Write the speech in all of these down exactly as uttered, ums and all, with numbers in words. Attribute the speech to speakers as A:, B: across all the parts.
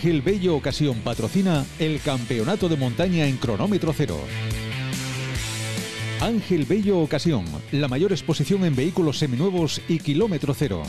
A: Ángel Bello Ocasión patrocina el Campeonato de Montaña en cronómetro cero. Ángel Bello Ocasión, la mayor exposición en vehículos seminuevos y kilómetro cero.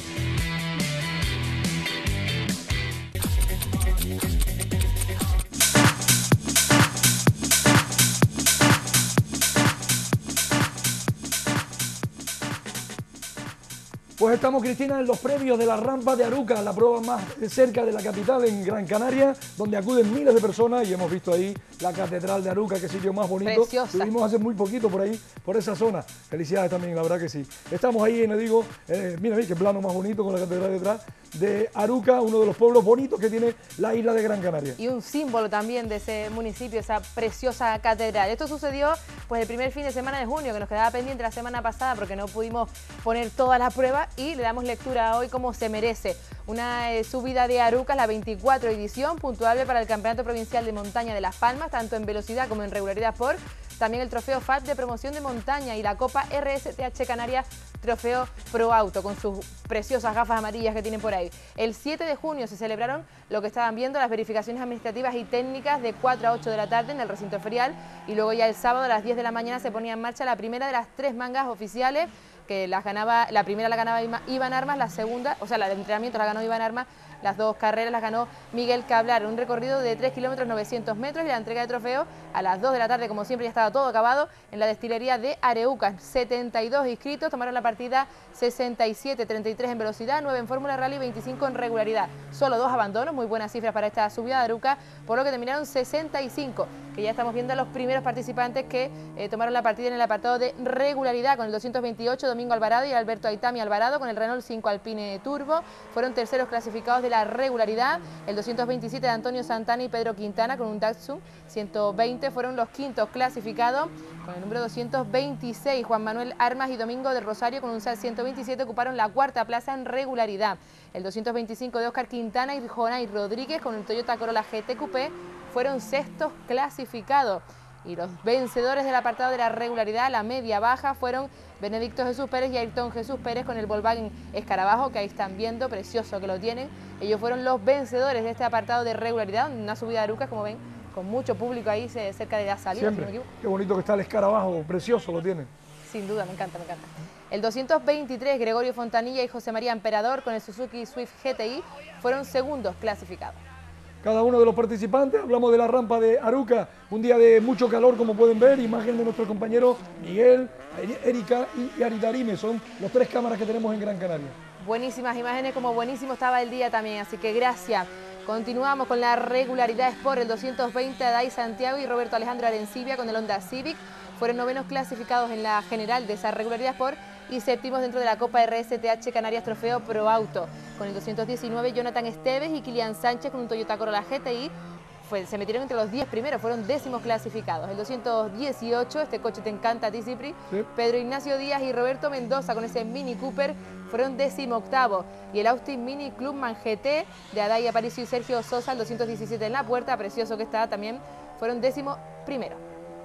B: Pues estamos, Cristina, en los previos de la rampa de Aruca, la prueba más cerca de la capital en Gran Canaria, donde acuden miles de personas y hemos visto ahí la catedral de Aruca, qué sitio más bonito.
C: Preciosa.
B: Estuvimos hace muy poquito por ahí, por esa zona. Felicidades también, la verdad que sí. Estamos ahí, le digo, eh, mira, mira qué plano más bonito con la catedral detrás de Aruca, uno de los pueblos bonitos que tiene la isla de Gran Canaria.
C: Y un símbolo también de ese municipio, esa preciosa catedral. Esto sucedió pues el primer fin de semana de junio, que nos quedaba pendiente la semana pasada porque no pudimos poner todas las pruebas, y le damos lectura hoy como se merece. Una eh, subida de Aruca, la veinticuatro edición, puntuable para el Campeonato Provincial de Montaña de Las Palmas, tanto en velocidad como en regularidad por. También el trofeo F A T de promoción de montaña y la Copa R S T H Canarias Trofeo Pro Auto, con sus preciosas gafas amarillas que tienen por ahí. El siete de junio se celebraron lo que estaban viendo, las verificaciones administrativas y técnicas de cuatro a ocho de la tarde en el recinto ferial, y luego ya el sábado a las diez de la mañana se ponía en marcha la primera de las tres mangas oficiales, que las ganaba, la primera la ganaba Iván Armas, la segunda, o sea, la de entrenamiento la ganó Iván Armas, las dos carreras las ganó Miguel Cablar, un recorrido de tres kilómetros novecientos metros, y la entrega de trofeo a las dos de la tarde, como siempre, ya estaba todo acabado en la destilería de Areuca. setenta y dos inscritos, tomaron la partida sesenta y siete, treinta y tres en velocidad, nueve en Fórmula Rally, veinticinco en regularidad. Solo dos abandonos, muy buenas cifras para esta subida de Aruca, por lo que terminaron sesenta y cinco, que ya estamos viendo a los primeros participantes que eh, tomaron la partida en el apartado de regularidad, con el doscientos veintiocho Domingo Alvarado y Alberto Aitami Alvarado, con el Renault cinco Alpine Turbo. Fueron terceros clasificados de la regularidad, el doscientos veintisiete de Antonio Santana y Pedro Quintana con un Datsun ciento veinte fueron los quintos clasificados. Con el número doscientos veintiséis, Juan Manuel Armas y Domingo del Rosario con un S A T ciento veintisiete ocuparon la cuarta plaza en regularidad. El doscientos veinticinco de Óscar Quintana y Jonay Rodríguez con el Toyota Corolla G T Coupé fueron sextos clasificados. Y los vencedores del apartado de la regularidad, la media baja, fueron Benedicto Jesús Pérez y Ayrton Jesús Pérez con el Volkswagen Escarabajo, que ahí están viendo, precioso que lo tienen. Ellos fueron los vencedores de este apartado de regularidad, una subida de Aruca, como ven, con mucho público ahí cerca de la salida.
B: Siempre. Si no Qué bonito que está el Escarabajo, precioso lo tiene.
C: Sin duda, me encanta, me encanta. El doscientos veintitrés, Gregorio Fontanilla y José María Emperador con el Suzuki Swift G T I fueron segundos clasificados.
B: Cada uno de los participantes, hablamos de la rampa de Aruca, un día de mucho calor, como pueden ver, imagen de nuestros compañeros Miguel, Erika y Aritarime, son los tres cámaras que tenemos en Gran Canaria.
C: Buenísimas imágenes, como buenísimo estaba el día también, así que gracias. Continuamos con la regularidad Sport, el doscientos veinte, Adai Santiago y Roberto Alejandro Arencibia con el Honda Civic, fueron novenos clasificados en la general de esa regularidad Sport y séptimos dentro de la Copa R S T H Canarias Trofeo Pro Auto. Con el doscientos diecinueve, Jonathan Esteves y Kilian Sánchez con un Toyota Corolla G T I fue, se metieron entre los diez primeros, fueron décimos clasificados. El doscientos dieciocho, este coche te encanta a ti, Cipri, sí. Pedro Ignacio Díaz y Roberto Mendoza con ese Mini Cooper fueron décimo octavo. Y el Austin Mini Clubman G T de Adai Aparicio y Sergio Sosa, el doscientos diecisiete en la puerta, precioso que está también, fueron décimo primero.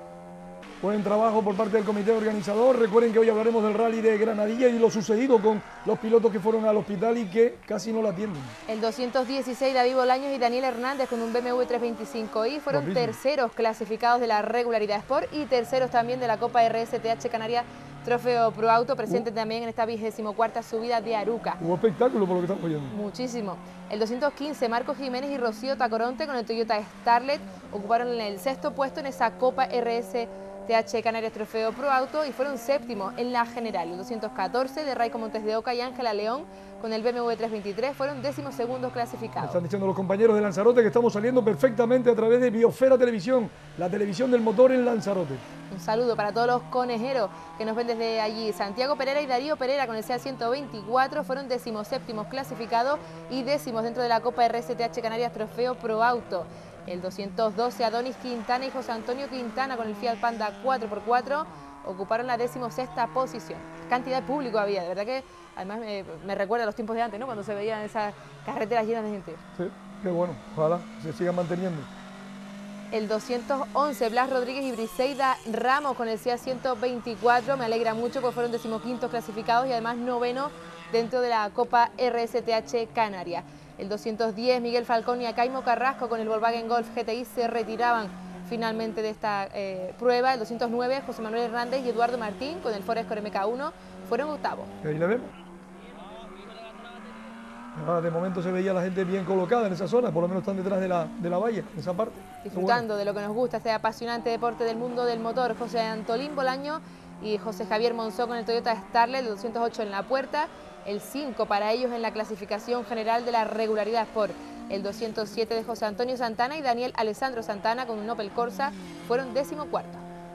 B: Buen trabajo por parte del comité organizador. Recuerden que hoy hablaremos del rally de Granadilla y lo sucedido con los pilotos que fueron al hospital y que casi no la atienden.
C: El doscientos dieciséis, David Bolaños y Daniel Hernández con un B M W trescientos veinticinco i fueron Guapísimo. terceros clasificados de la regularidad Sport y terceros también de la Copa R S T H Canarias Trofeo Pro Auto, presente uh. también en esta vigésimo cuarta subida de Aruca.
B: Hubo espectáculo por lo que estamos oyendo.
C: Muchísimo. El doscientos quince, Marcos Jiménez y Rocío Tacoronte con el Toyota Starlet ocuparon el sexto puesto en esa Copa R S T H Canarias Trofeo Pro Auto y fueron séptimos en la general. El doscientos catorce de Raico Montes de Oca y Ángela León con el B M W trescientos veintitrés fueron décimos segundos clasificados.
B: Están diciendo los compañeros de Lanzarote que estamos saliendo perfectamente a través de Biosfera Televisión, la televisión del motor en Lanzarote.
C: Un saludo para todos los conejeros que nos ven desde allí. Santiago Pereira y Darío Pereira con el S E A ciento veinticuatro fueron décimos séptimos clasificados y décimos dentro de la Copa R S T H Canarias Trofeo Pro Auto. El doscientos doce, Adonis Quintana y José Antonio Quintana con el Fiat Panda cuatro por cuatro ocuparon la decimosexta posición. Cantidad de público había, de verdad que además me, me recuerda a los tiempos de antes, ¿no? Cuando se veían esas carreteras llenas de gente.
B: Sí, qué bueno, ojalá se sigan manteniendo.
C: El doscientos once, Blas Rodríguez y Briseida Ramos con el S E A ciento veinticuatro, me alegra mucho porque fueron decimoquintos clasificados y además noveno dentro de la Copa R S T H Canarias. El doscientos diez, Miguel Falcón y Acaimo Carrasco con el Volkswagen Golf G T I se retiraban finalmente de esta eh, prueba. El doscientos nueve, José Manuel Hernández y Eduardo Martín con el Ford Escort M K uno fueron octavos.
B: Ahí la vemos. Ah, de momento se veía la gente bien colocada en esa zona, por lo menos están detrás de la, de la valla, en esa parte.
C: Disfrutando
B: bueno.
C: de lo que nos gusta, este apasionante deporte del mundo del motor. José Antolín Bolaño y José Javier Monzó con el Toyota Starlet, el doscientos ocho en la puerta, el cinco para ellos en la clasificación general de la regularidad Sport. El doscientos siete de José Antonio Santana y Daniel Alessandro Santana con un Opel Corsa fueron décimo cuarto.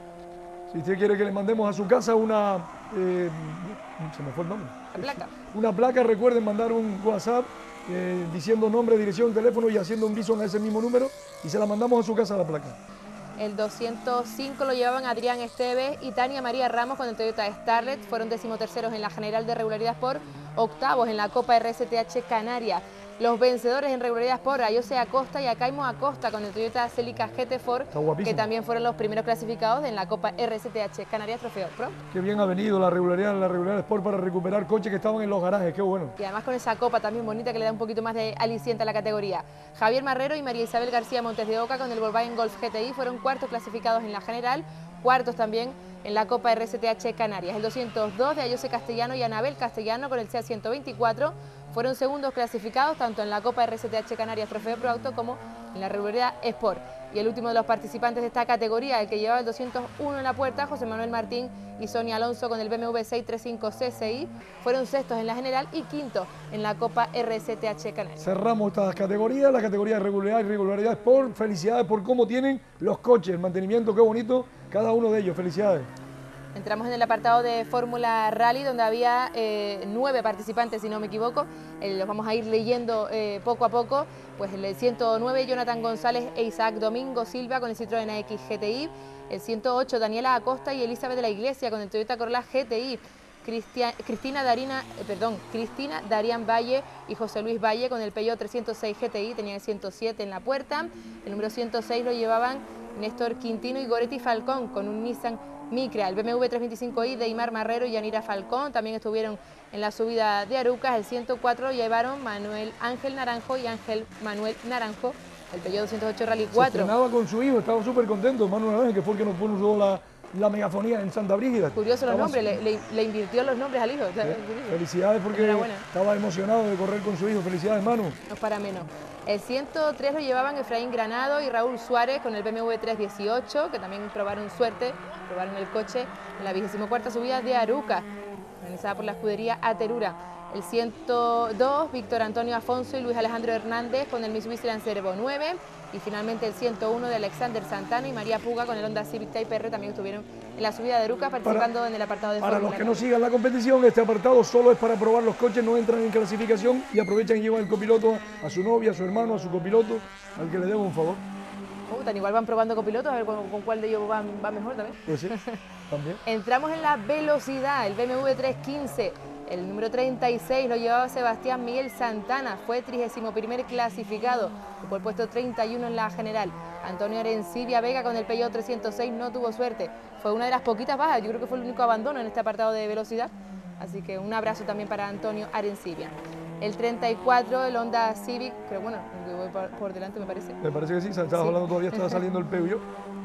B: Si usted quiere que le mandemos a su casa una... Eh, se me fue el nombre.
C: La placa.
B: Una placa, recuerden mandar un WhatsApp eh, diciendo nombre, dirección, teléfono y haciendo un bison a ese mismo número y se la mandamos a su casa la placa.
C: El doscientos cinco lo llevaban Adrián Esteves y Tania María Ramos con el Toyota Starlet. Fueron decimoterceros en la general de regularidad Sport, octavos en la Copa R S T H Canarias. Los vencedores en regularidad Sport, Ayose Acosta y Acaimo Acosta con el Toyota Celica G T Ford, que también fueron los primeros clasificados en la Copa R S T H Canarias Trofeo Pro.
B: Qué bien ha venido la regularidad, la regularidad Sport para recuperar coches que estaban en los garajes, qué bueno.
C: Y además con esa copa también bonita que le da un poquito más de aliciente a la categoría. Javier Marrero y María Isabel García Montes de Oca con el Volkswagen Golf G T I fueron cuartos clasificados en la general, cuartos también en la Copa R S T H Canarias. El doscientos dos de Ayose Castellano y Anabel Castellano con el SEAT ciento veinticuatro fueron segundos clasificados tanto en la Copa R S T H Canarias Trofeo Pro Auto como en la regularidad Sport. Y el último de los participantes de esta categoría, el que llevaba el doscientos uno en la puerta, José Manuel Martín y Sonia Alonso con el B M W seiscientos treinta y cinco C C I, fueron sextos en la general y quintos en la Copa R S T H Canarias.
B: Cerramos estas categorías, la categoría de regularidad y regularidad Sport. Felicidades por cómo tienen los coches, el mantenimiento, qué bonito cada uno de ellos, felicidades.
C: Entramos en el apartado de Fórmula Rally, donde había eh, nueve participantes, si no me equivoco. Eh, los vamos a ir leyendo eh, poco a poco. Pues el ciento nueve, Jonathan González e Isaac Domingo Silva con el Citroën A X G T I. El ciento ocho, Daniela Acosta y Elizabeth de la Iglesia con el Toyota Corolla G T I. Cristia, Cristina, Darina, eh, perdón, Cristina Darian Valle y José Luis Valle con el Peugeot trescientos seis G T I, tenían el ciento siete en la puerta. El número ciento seis lo llevaban Néstor Quintino y Goretti Falcón con un Nissan Micra. El B M W trescientos veinticinco i de Imar Marrero y Yanira Falcón también estuvieron en la subida de Arucas. El ciento cuatro lo llevaron Manuel Ángel Naranjo y Ángel Manuel Naranjo, el Peugeot doscientos ocho Rally cuatro.
B: Se estrenaba con su hijo, estaba súper contento, Manuel Naranjo, que fue el que nos puso la, la megafonía en Santa Brígida.
C: Curioso los
B: estaba
C: nombres, le, le, le invirtió los nombres al hijo.
B: Sí. Felicidades porque estaba emocionado de correr con su hijo. Felicidades, Manu.
C: No para menos. El ciento tres lo llevaban Efraín Granado y Raúl Suárez con el B M W trescientos dieciocho, que también probaron suerte, probaron el coche en la vigésima cuarta subida de Aruca, organizada por la escudería Aterura. El ciento dos, Víctor Antonio Afonso y Luis Alejandro Hernández con el Mitsubishi Lancer Evo nueve. Y finalmente el ciento uno de Alexander Santana y María Puga con el Honda Civic Type R también estuvieron en la subida de Aruca participando para, en el apartado de
B: Para los que no sigan la competición, este apartado solo es para probar los coches, no entran en clasificación y aprovechan y llevan el copiloto a su novia, a su hermano, a su copiloto, al que le debo un favor.
C: Uh, tan igual van probando copilotos, a ver con, con cuál de ellos va, va mejor también.
B: Pues sí, también.
C: Entramos en la velocidad, el B M W trescientos quince. El número treinta y seis lo llevaba Sebastián Miguel Santana, fue trigésimo primer clasificado, por el puesto treinta y uno en la general. Antonio Arencibia Vega con el Peugeot trescientos seis no tuvo suerte, fue una de las poquitas bajas, yo creo que fue el único abandono en este apartado de velocidad, así que un abrazo también para Antonio Arencibia. El treinta y cuatro, el Honda Civic, pero bueno, voy por, por delante me parece.
B: Me parece que sí, estabas sí. hablando todavía, estaba saliendo el Peugeot.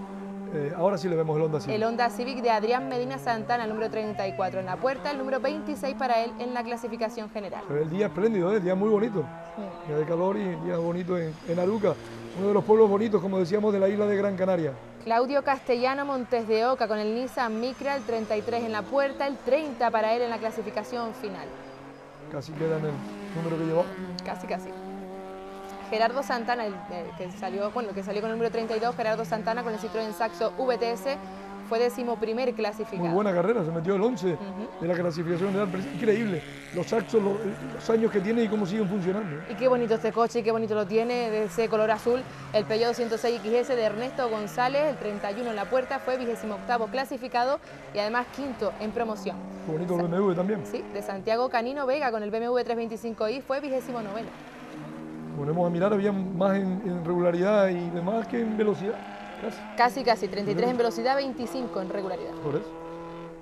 B: Eh, ahora sí le vemos el Honda Civic.
C: El Honda Civic de Adrián Medina Santana, el número treinta y cuatro en la puerta, el número veintiséis para él en la clasificación general.
B: El día espléndido, ¿eh? El día muy bonito, sí. Día de calor y día bonito en, en Aruca, uno de los pueblos bonitos, como decíamos, de la isla de Gran Canaria.
C: Claudio Castellano Montes de Oca con el Nissan Micra, el treinta y tres en la puerta, el treinta para él en la clasificación final.
B: Casi queda en el número que llevó.
C: Casi, casi. Gerardo Santana, el, el que salió, bueno, que salió con el número treinta y dos, Gerardo Santana con el Citroën Saxo V T S, fue decimoprimer clasificado.
B: Muy buena carrera, se metió el once uh-huh. de la clasificación general, increíble. Los Saxos, los, los años que tiene y cómo siguen funcionando.
C: Y qué bonito este coche y qué bonito lo tiene, de ese color azul. El Peugeot doscientos seis X S de Ernesto González, el treinta y uno en la puerta, fue vigésimo octavo clasificado y además quinto en promoción.
B: Qué bonito el B M W también.
C: Sí, de Santiago Canino Vega con el B M W trescientos veinticinco i fue vigésimo noveno.
B: Ponemos a mirar, había más en, en regularidad y demás que en velocidad.
C: Casi, casi, casi treinta y tres en velocidad, veinticinco en regularidad.
B: Por eso.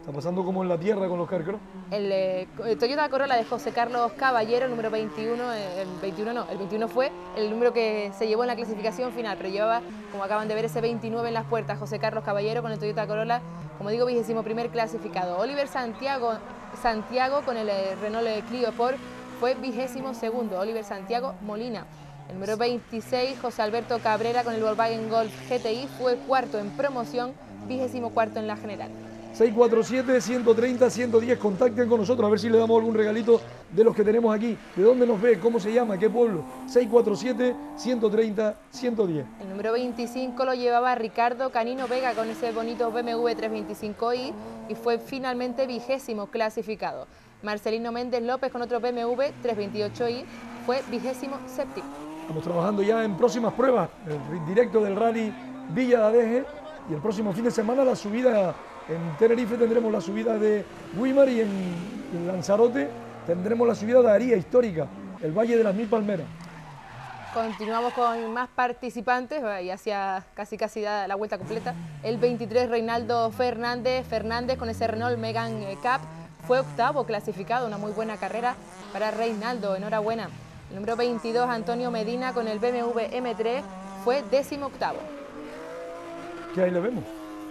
B: Está pasando como en la tierra con los Carcross.
C: El, eh, el Toyota Corolla de José Carlos Caballero, el número veintiuno, el veintiuno no, el veintiuno fue el número que se llevó en la clasificación final, pero llevaba, como acaban de ver, ese veintinueve en las puertas. José Carlos Caballero con el Toyota Corolla, como digo, vigésimo primer clasificado. Oliver Santiago, Santiago con el eh, Renault Clio Sport fue vigésimo segundo. Oliver Santiago Molina. El número veintiséis, José Alberto Cabrera con el Volkswagen Golf G T I fue cuarto en promoción, vigésimo cuarto en la general.
B: seis cuatro siete, ciento treinta, ciento diez, contacten con nosotros a ver si le damos algún regalito de los que tenemos aquí. ¿De dónde nos ve? ¿Cómo se llama? ¿Qué pueblo? seis cuatro siete, ciento treinta, ciento diez.
C: El número veinticinco lo llevaba Ricardo Canino Vega con ese bonito B M W trescientos veinticinco i y fue finalmente vigésimo clasificado. Marcelino Méndez López con otro B M W trescientos veintiocho i fue vigésimo séptimo.
B: Estamos trabajando ya en próximas pruebas, el directo del Rally Villa de Adeje, y el próximo fin de semana la subida en Tenerife tendremos la subida de Guimar y en, en Lanzarote tendremos la subida de Aría histórica, el Valle de las Mil Palmeras.
C: Continuamos con más participantes y hacia casi casi da la vuelta completa. El veintitrés, Reinaldo Fernández, Fernández con ese Renault Megane Cup fue octavo clasificado, una muy buena carrera para Reinaldo, enhorabuena. El número veintidós, Antonio Medina con el B M W M tres fue décimo octavo.
B: ¿Qué ahí le vemos?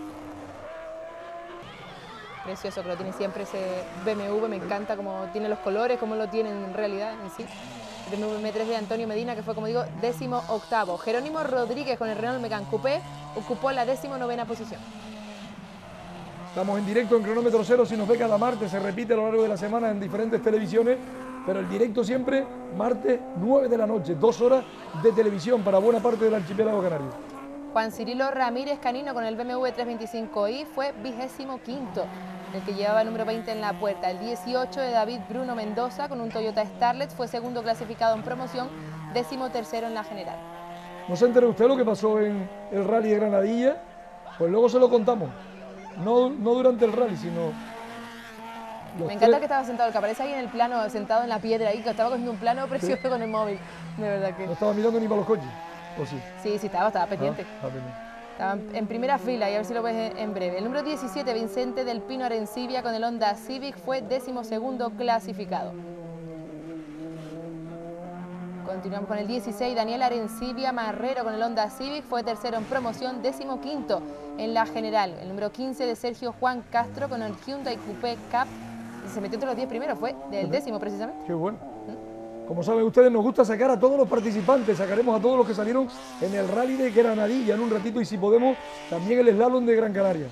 C: Precioso que lo tiene siempre ese B M W, me encanta cómo tiene los colores, cómo lo tienen en realidad en sí. El B M W M tres de Antonio Medina, que fue, como digo, décimo octavo. Jerónimo Rodríguez con el Renault Megane Coupé ocupó la décimo novena posición.
B: Estamos en directo en Cronómetro Cero, si nos ve cada martes, se repite a lo largo de la semana en diferentes televisiones, pero el directo siempre martes nueve de la noche, dos horas de televisión para buena parte del archipiélago canario.
C: Juan Cirilo Ramírez Canino con el B M W trescientos veinticinco i fue vigésimo quinto, el que llevaba el número veinte en la puerta. El dieciocho de David Bruno Mendoza con un Toyota Starlet fue segundo clasificado en promoción, décimo tercero en la general.
B: ¿No se enteró usted lo que pasó en el Rally de Granadilla? Pues luego se lo contamos, no, no durante el rally, sino...
C: Me encanta que estaba sentado, el que aparece ahí en el plano, sentado en la piedra ahí, que estaba cogiendo un plano precioso sí. Con el móvil, de verdad que...
B: No estaba mirando ni para los coches, ¿o sí?
C: Sí, sí, estaba, estaba pendiente.
B: Ah, estaba pendiente.
C: Estaba en primera fila y a ver si lo ves en breve. El número diecisiete, Vicente del Pino Arencibia con el Honda Civic fue décimo segundo clasificado. Continuamos con el dieciséis, Daniel Arencibia Marrero con el Honda Civic fue tercero en promoción, décimo quinto en la general. El número quince de Sergio Juan Castro con el Hyundai Coupé Cup se metió entre los diez primeros, fue del décimo precisamente.
B: Qué bueno. ¿Mm? Como saben ustedes, nos gusta sacar a todos los participantes, sacaremos a todos los que salieron en el Rally de Granadilla en un ratito y si podemos, también el Slalom de Gran Canaria.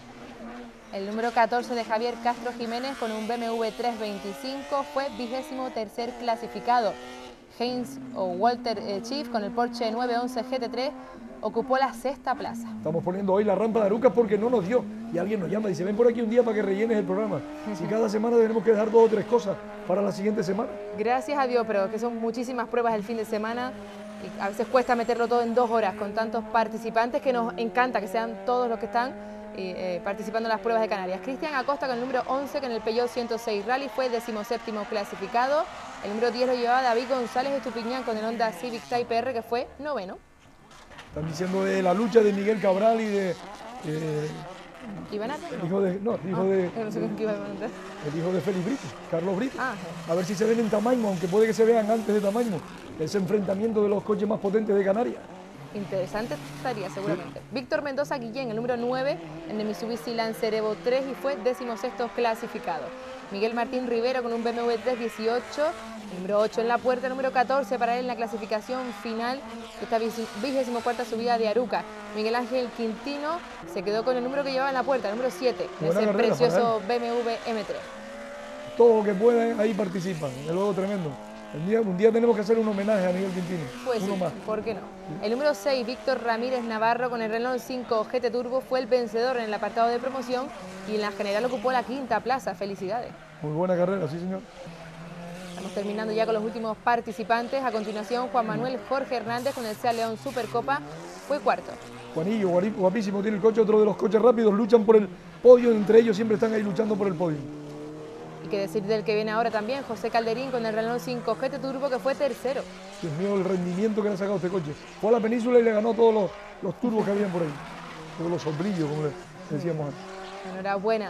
C: El número catorce de Javier Castro Jiménez con un B M W trescientos veinticinco fue vigésimo tercer clasificado. Heinz o Walter eh, Chief con el Porsche nueve once G T tres ocupó la sexta plaza.
B: Estamos poniendo hoy la rampa de Arucas porque no nos dio. Y alguien nos llama y dice, ven por aquí un día para que rellenes el programa. Si cada semana tenemos que dejar dos o tres cosas para la siguiente semana.
C: Gracias a Dios, pero que son muchísimas pruebas el fin de semana. Y a veces cuesta meterlo todo en dos horas con tantos participantes que nos encanta que sean todos los que están eh, participando en las pruebas de Canarias. Cristian Acosta con el número once que en el Peugeot ciento seis Rally fue decimoséptimo clasificado. El número diez lo llevaba David González Estupiñán con el Honda Civic Type R que fue noveno.
B: Están diciendo de la lucha de Miguel Cabral y de... Eh,
C: ¿Ibanate?
B: El hijo de... No, el hijo ah, de...
C: No sé con qué iba a preguntar.
B: El hijo de Félix Brito, Carlos Brito.
C: Ah,
B: a ver si se ven en Tamaimo, aunque puede que se vean antes de Tamaimo. Ese enfrentamiento de los coches más potentes de Canarias.
C: Interesante estaría seguramente. Sí. Víctor Mendoza Guillén, el número nueve en el Mitsubishi Lancer Evo tres y fue decimosexto clasificado. Miguel Martín Rivero con un B M W trescientos dieciocho, el número ocho en la puerta, el número catorce para él en la clasificación final, esta vigésimo cuarta subida de Aruca. Miguel Ángel Quintino se quedó con el número que llevaba en la puerta, el número siete, ese precioso B M W M tres.
B: Todo lo que puedan ahí participan, es luego tremendo. Un día, un día tenemos que hacer un homenaje a Miguel Quintino.
C: Pues
B: Uno
C: sí,
B: más.
C: ¿por qué no? El número seis, Víctor Ramírez Navarro con el Renault cinco G T Turbo fue el vencedor en el apartado de promoción y en la general ocupó la quinta plaza. Felicidades.
B: Muy buena carrera, sí señor.
C: Estamos terminando ya con los últimos participantes. A continuación, Juan Manuel Jorge Hernández con el Seat León Supercopa fue cuarto.
B: Juanillo, guapísimo, tiene el coche, otro de los coches rápidos, luchan por el podio, entre ellos siempre están ahí luchando por el podio.
C: Y qué decir del que viene ahora también, José Calderín con el Renault cinco G T Turbo que fue tercero.
B: Dios mío, el rendimiento que le ha sacado este coche. Fue a la península y le ganó todos los, los turbos que habían por ahí. Todos los sombrillos, como le decíamos antes.
C: Enhorabuena.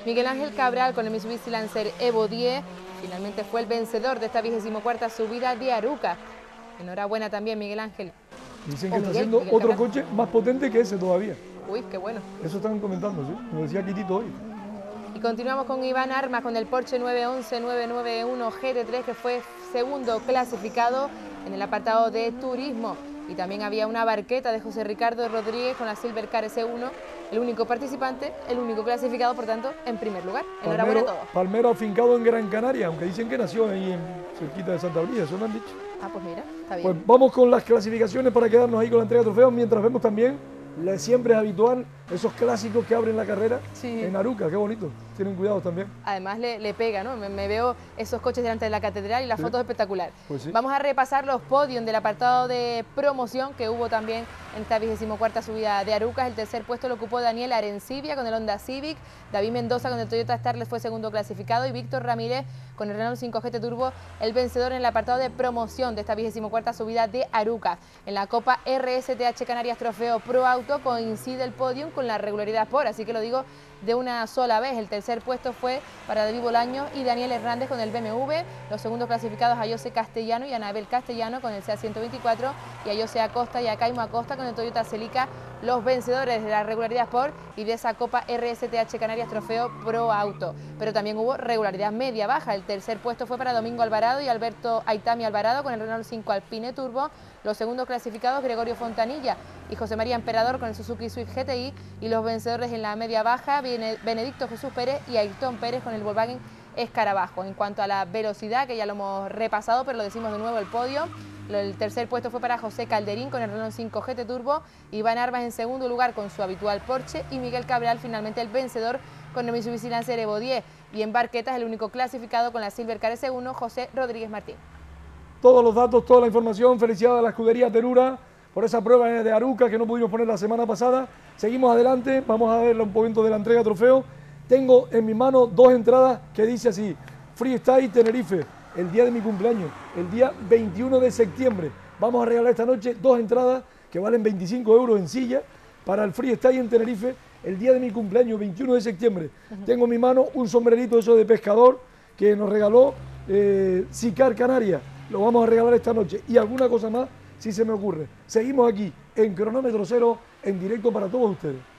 C: Miguel Ángel Cabral con el Mitsubishi Lancer Evo diez. Finalmente fue el vencedor de esta vigésimo cuarta subida de Aruca. Enhorabuena también, Miguel Ángel.
B: Dicen que
C: O
B: está
C: Miguel,
B: haciendo
C: Miguel
B: otro
C: Cabral.
B: coche más potente que ese todavía.
C: Uy, qué bueno.
B: Eso están comentando, ¿sí? Lo decía Quitito hoy.
C: Y continuamos con Iván Armas con el Porsche nueve once nueve nueve uno G T tres, que fue segundo clasificado en el apartado de turismo. Y también había una barqueta de José Ricardo Rodríguez con la Silver Car S uno, el único participante, el único clasificado, por tanto, en primer lugar. Enhorabuena a todos.
B: Palmero afincado en Gran Canaria, aunque dicen que nació ahí en cerquita de Santa Brida, eso me han dicho.
C: Ah, pues mira, está bien.
B: Pues vamos con las clasificaciones para quedarnos ahí con la entrega de trofeos, mientras vemos también, la siempre es habitual, esos clásicos que abren la carrera
C: Sí.
B: en Aruca, qué bonito, tienen cuidado también.
C: Además le, le pega, ¿no? Me, me veo esos coches delante de la catedral y la
B: Sí.
C: foto es espectacular.
B: Pues sí.
C: Vamos a repasar los podios del apartado de promoción que hubo también en esta vigésimo cuarta subida de Arucas. El tercer puesto lo ocupó Daniel Arencibia con el Honda Civic, David Mendoza con el Toyota Starlet fue segundo clasificado y Víctor Ramírez con el Renault cinco G T Turbo, el vencedor en el apartado de promoción de esta vigésimo cuarta subida de Arucas. En la Copa R S T H Canarias Trofeo Pro Auto coincide el podium con la regularidad Sport, así que lo digo de una sola vez. El tercer puesto fue para David Bolaño y Daniel Hernández con el B M W, los segundos clasificados a José Castellano y Anabel Castellano con el SEAT ciento veinticuatro y a José Acosta y a Caimo Acosta con el Toyota Celica, los vencedores de la regularidad Sport y de esa Copa R S T H Canarias Trofeo Pro Auto. Pero también hubo regularidad media-baja. El tercer puesto fue para Domingo Alvarado y Alberto Aitami Alvarado con el Renault cinco Alpine Turbo, los segundos clasificados Gregorio Fontanilla y José María Emperador con el Suzuki Swift G T I, y los vencedores en la media-baja Benedicto Jesús Pérez y Ayrton Pérez con el Volkswagen Escarabajo. En cuanto a la velocidad, que ya lo hemos repasado, pero lo decimos de nuevo, el podio. El tercer puesto fue para José Calderín con el Renault cinco G T Turbo, Iván Armas en segundo lugar con su habitual Porsche y Miguel Cabral finalmente el vencedor con el Mitsubishi Lancer Evo diez. Y en barquetas el único clasificado con la Silver Car S uno, José Rodríguez Martín.
B: Todos los datos, toda la información, felicidades a la escudería Terura por esa prueba de Aruca que no pudimos poner la semana pasada. Seguimos adelante, vamos a ver un poquito de la entrega de trofeo. Tengo en mi mano dos entradas que dice así: Freestyle Tenerife, el día de mi cumpleaños, el día veintiuno de septiembre. Vamos a regalar esta noche dos entradas que valen veinticinco euros en silla para el Freestyle en Tenerife, el día de mi cumpleaños, veintiuno de septiembre. Uh-huh. Tengo en mi mano un sombrerito eso de pescador que nos regaló eh, Sicar Canarias. Lo vamos a regalar esta noche y alguna cosa más si se me ocurre. Seguimos aquí en Cronómetro Cero, en directo para todos ustedes.